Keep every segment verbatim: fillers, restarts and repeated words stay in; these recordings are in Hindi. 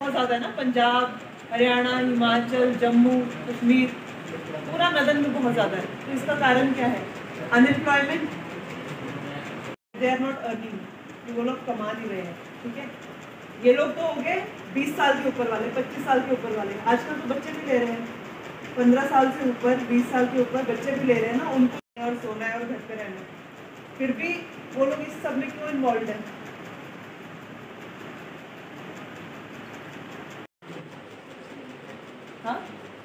बहुत ज़्यादा है ना, पंजाब, हरियाणा, हिमाचल, जम्मू कश्मीर, पूरा नदन में बहुत ज़्यादा है। तो इसका कारण क्या है? Unemployment, they are not earning, वो लोग कमा नहीं रहे हैं। ठीक है, ये लोग तो हो गए बीस साल के ऊपर वाले, पच्चीस साल के ऊपर वाले। आजकल तो बच्चे भी ले रहे हैं, पंद्रह साल से ऊपर, बीस साल के ऊपर बच्चे भी ले रहे हैं ना, उनको और सोना है और घर पे रहना है। फिर भी वो लोग इस सब में क्यों इन्वॉल्व है? हाँ,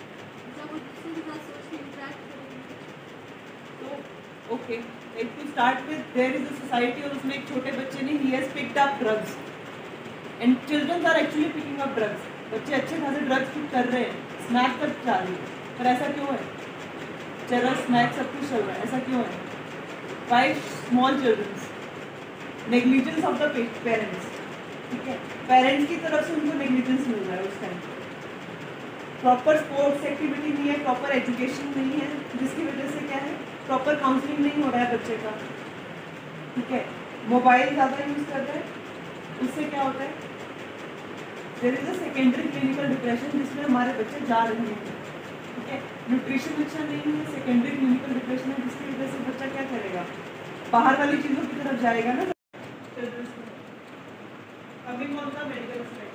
तो ओके, एक to start with there is a society और उसमें एक छोटे बच्चे ने ही has picked up drugs and children are actually picking up drugs. बच्चे अच्छे खासे ड्रग्स पिक कर रहे हैं, स्नैक तक जा रही है, पर ऐसा क्यों है? चरस, स्नैक सब कुछ चल रहा है, ऐसा क्यों है? By small childrens, negligence of the parents. ठीक है, पेरेंट्स की तरफ से उनको नेग्लिजेंस मिल रहा है उस टाइम। प्रॉपर स्पोर्ट्स एक्टिविटी नहीं है, प्रॉपर एजुकेशन नहीं है, जिसकी वजह से क्या है, प्रॉपर काउंसलिंग नहीं हो रहा है बच्चे का। ठीक है, मोबाइल ज़्यादा यूज़ कर रहे हैं, उससे क्या होता है? There is a secondary clinical depression जिसमें हमारे बच्चे जा रहे हैं। ठीक है, न्यूट्रिशन अच्छा नहीं है, सेकेंडरी क्लिनिकल डिप्रेशन है, जिसकी वजह से बच्चा क्या करेगा? बाहर वाली चीज़ों की तरफ जाएगा ना। Coming on the medical aspect,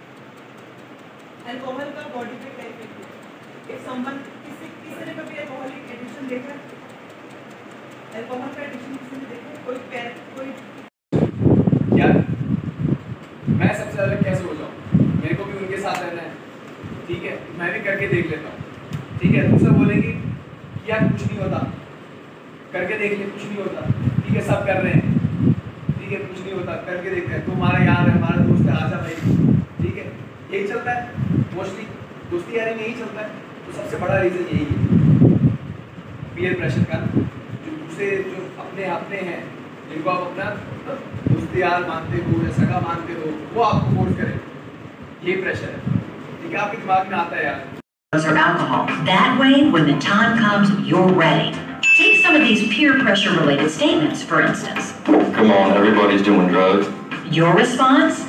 alcohol का बॉडी पे क्या इफेक्ट है? एक समवन किसी किसी ने कभी अल्कोहलिक एडिक्शन देखा है? अल्कोहल का एडिक्शन किसी ने देखा है? कोई पैर कोई क्या मैं सबसे ज़्यादा क्या सोच रहा हूँ, मेरे को भी उनके साथ रहना है। ठीक है, मैं भी करके देख लेता हूँ। ठीक है, दूसरा बोलेंगे कि यार कुछ नहीं होता, करके देख ले, कुछ नहीं होता। ठीक है, सब कर रहे हैं, ठीक है, कुछ नहीं होता, करके देखते हैं। तो हमारा यार है, हमारा दोस्त है, आजा भाई। ठीक है, यही चलता है मोस्टली, दोस्ती यारी में यही चलता है। तो सबसे बड़ा रीज़न यही है पीयर प्रेशर का, जो दूसरे जो अपने अपने हैं, जिनको आप अपना दोस्ती यार मानते हो या सगा मानते हो, वो आपको फोर्स करें, ये प्रेशर है। ठीक है, आपके दिमाग में आता है यार or alcohol. That way, when the time comes, you're ready. Take some of these peer pressure related statements, for instance. Come on, everybody's doing drugs. Your response?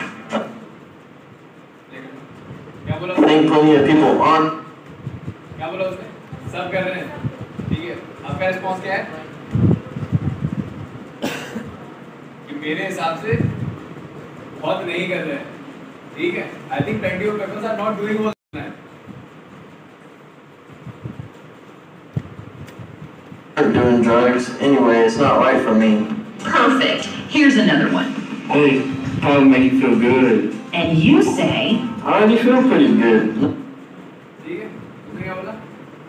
क्या बोला? I think plenty of people aren't. क्या बोला उसने? सब कर रहे हैं। ठीक है, आपका रिस्पॉन्स क्या है? कि मेरे हिसाब से बहुत नहीं कर रहे हैं। ठीक है, I think plenty of people are not doing what I'm doing drugs anyway. It's not right for me. Perfect. Here's another one. Hey, that'll make you feel good. And you say, I already feel pretty good. ठीक है, तुमने क्या बोला?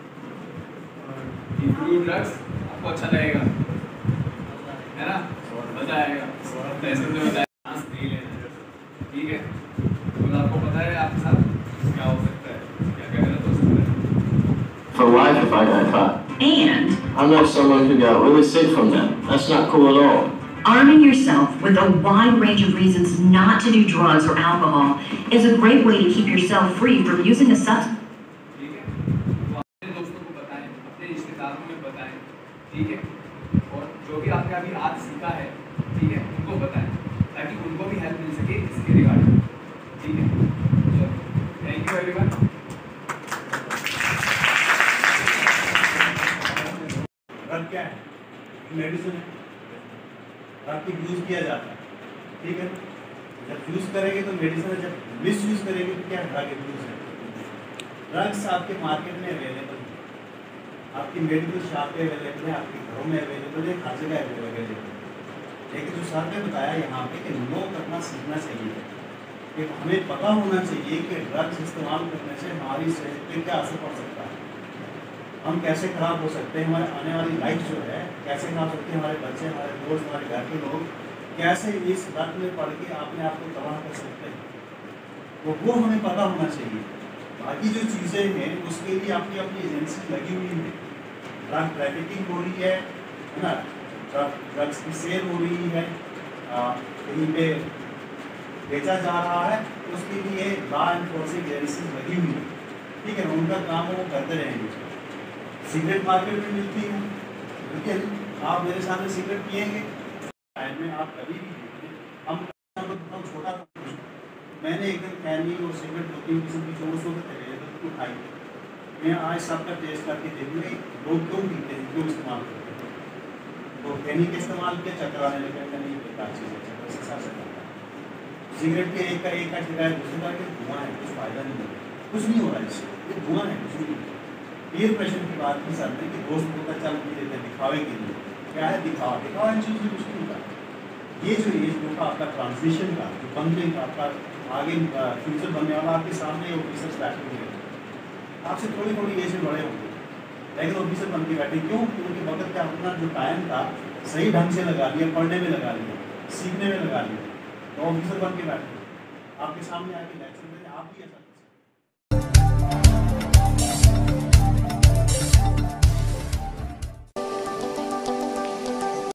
If you do drugs, आपको अच्छा लगेगा, है ना? मजा आएगा, पैसे में मजा आएगा, सांस नहीं लेना। ठीक है, तो आपको पता है आपके साथ क्या हो सकता है, क्या क्या गलत हो सकता है। For life if I got caught. and I know someone who got really sick from that. That's not cool at all. arming yourself with a wide range of reasons not to do drugs or alcohol is a great way to keep yourself free from using a substance. ठीक है, तो अपने दोस्तों को बताएं, अपने रिश्तेदारों में बताएं। ठीक है, और जो भी आपने अभी आज सीखा है, ठीक है, उनको बताएं, ताकि उनको भी हेल्प मिल सके इसके रिगार्डिंग। ठीक है, चलो, थैंक यू एवरीवन। ड्रग क्या है? मेडिसिन है, ड्रग की यूज़ किया जाता है। ठीक है, जब यूज़ करेंगे तो मेडिसिन है, जब मिस यूज़ करेंगे तो क्या ड्रग यूज़ है। ड्रग्स आपके मार्केट में अवेलेबल है, आपकी मेडिकल शॉप पे अवेलेबल है, आपके घरों में अवेलेबल है, हर जगह अवेलेबल है। लेकिन जो सर ने बताया यहाँ पे कि नो करना सीखना चाहिए, कि हमें पता होना चाहिए कि ड्रग्स इस्तेमाल करने से हमारी सेहत पर क्या असर पड़ सकता है, हम कैसे ख़राब हो सकते हैं, हमारे आने वाली लाइफ जो है कैसे खराब सकते हैं, हमारे बच्चे, हमारे दोस्त, हमारे घर के लोग कैसे इस लत में पड़ के अपने आप को तबाह कर सकते हैं, तो वो हमें पता होना चाहिए। बाकी जो चीज़ें हैं उसके लिए अपनी अपनी एजेंसी लगी हुई है, ड्रग ट्रैफिकिंग हो रही है है ना, ड्रग्स की सेल हो रही है, कहीं पे बेचा जा रहा है, उसके लिए लॉ एनफोर्सिंग एजेंसी लगी हुई है। ठीक है, उनका काम वो करते रहेंगे। सिगरेट मार्केट में मिलती है, लेकिन आप मेरे सामने सिगरेट पिएंगे टाइम में आप कभी भी हम छोटा मैं मैंने एक दिन कैनी और सिगरेट होती हुई किसी की चोर सो के थे तो खाई, मैं आज सबका टेस्ट करके देखूँगा लोग क्यों पीते हैं, क्यों इस्तेमाल करते हैं। तो कैनी का इस्तेमाल किया, चक्कर आने लगे, नहीं बेकार चीज़ है, चक्कर से साथ सकता है। सिगरेट के एक का एक का जगह दूसरे का धुआं है, कुछ फायदा नहीं है, कुछ नहीं हो रहा है इससे, ये धुआं है, कुछ नहीं। पीयर प्रेशर की बात नहीं करते कि दोस्त को चल पी लेते हैं दिखावे के लिए, क्या है दिखावा, दिखावा इन चीज़ों से कुछ नहीं होता। ये जो एज ग्रुप का आपका ट्रांसमिशन का जो बंदरिंग का आपका आगे फ्यूचर बनने वाला आपके सामने ऑफिसर्स बैठे हुए हैं, आपसे थोड़ी थोड़ी एज में बड़े होंगे लेकिन ऑफिसर बन के बैठे, क्यों? क्योंकि वक्त का अपना जो टाइम था सही ढंग से लगा लिया, पढ़ने में लगा लिया, सीखने में लगा लिया, तो ऑफिसर बन के बैठे आपके सामने आके लेक्चर दें, आप भी ऐसा